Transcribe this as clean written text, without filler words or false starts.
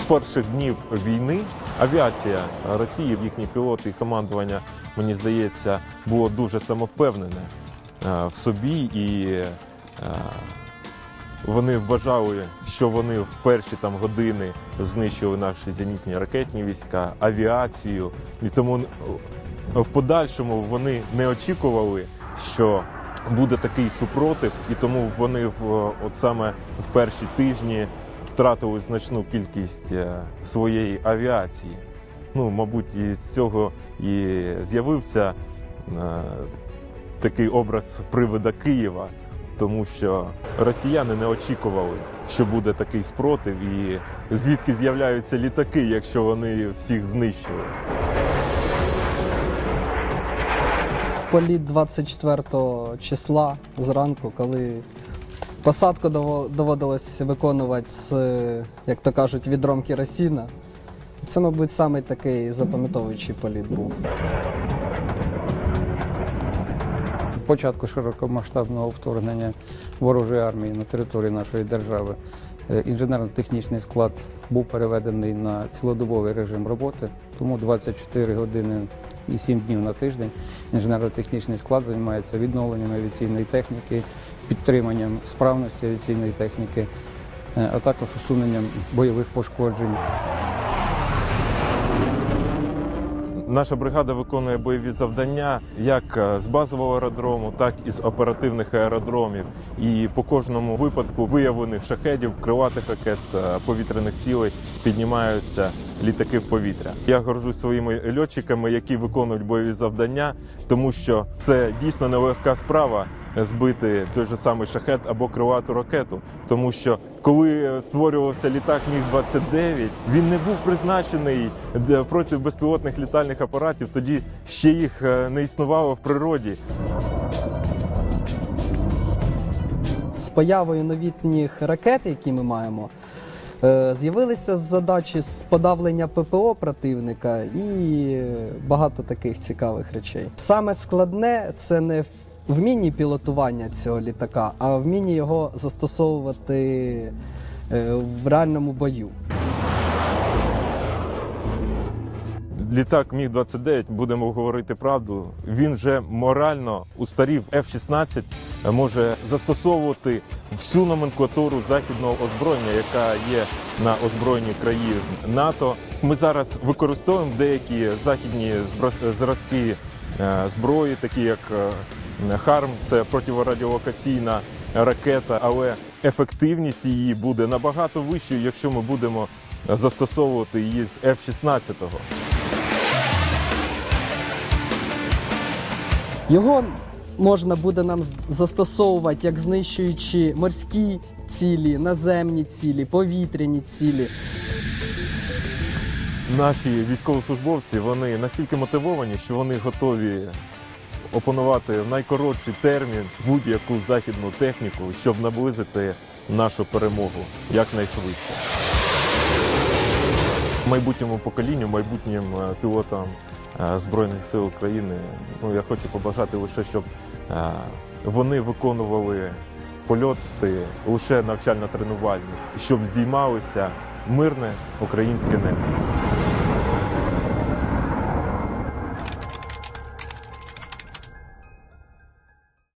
перших днів війни авіація Росії, їхні пілоти і командування, мені здається, було дуже самовпевнене в собі, і вони вважали, що вони в перші години знищили наші зенітні ракетні війська, авіацію, і тому в подальшому вони не очікували, що буде такий супротив, і тому вони саме в перші тижні втратили значну кількість своєї авіації. Мабуть, із цього і з'явився такий образ привида Києва, тому що росіяни не очікували, що буде такий спротив, і звідки з'являються літаки, якщо вони всіх знищили. Політ 24 числа зранку, коли посадку доводилось виконувати з, як то кажуть, відром керосина. Це, мабуть, самий такий запам'ятовуючий політ був. Початку широкомасштабного вторгнення ворожої армії на територію нашої держави інженерно-технічний склад був переведений на цілодобовий режим роботи, тому 24 години і 7 днів на тиждень інженерно-технічний склад займається відновленням авіаційної техніки, підтриманням справності авіаційної техніки, а також усуненням бойових пошкоджень. Наша бригада виконує бойові завдання як з базового аеродрому, так і з оперативних аеродромів. І по кожному випадку виявлених шахедів, крилатих ракет, повітряних цілей піднімаються літаки в повітря. Я горджусь своїми льотчиками, які виконують бойові завдання, тому що це дійсно нелегка справа збити той же самий шахед або крилату ракету. Тому що коли створювався літак Міг-29, він не був призначений проти безпілотних літальних апаратів, тоді ще їх не існувало в природі. З появою новітніх ракет, які ми маємо, з'явилися задачі з подавлення ППО противника і багато таких цікавих речей. Саме складне – це не вмінні пілотування цього літака, а вмінні його застосовувати в реальному бою. Літак Міг-29, будемо говорити правду, він вже морально устарів. F-16 може застосовувати всю номенклатуру західного озброєння, яка є на озброєнні країн НАТО. Ми зараз використовуємо деякі західні зразки зброї, такі як «Харм», це протирадіолокаційна ракета, але ефективність її буде набагато вищою, якщо ми будемо застосовувати її з F-16. Його можна буде нам застосовувати, як знищуючи морські цілі, наземні цілі, повітряні цілі. Наші військовослужбовці, вони настільки мотивовані, що вони готові опанувати в найкоротший термін будь-яку західну техніку, щоб наблизити нашу перемогу якнайшвидше. Майбутньому поколінню, майбутнім пілотам Збройних сил України, я хочу побажати лише, щоб вони виконували польоти лише навчально-тренувальні, щоб здіймалося мирне українське небо.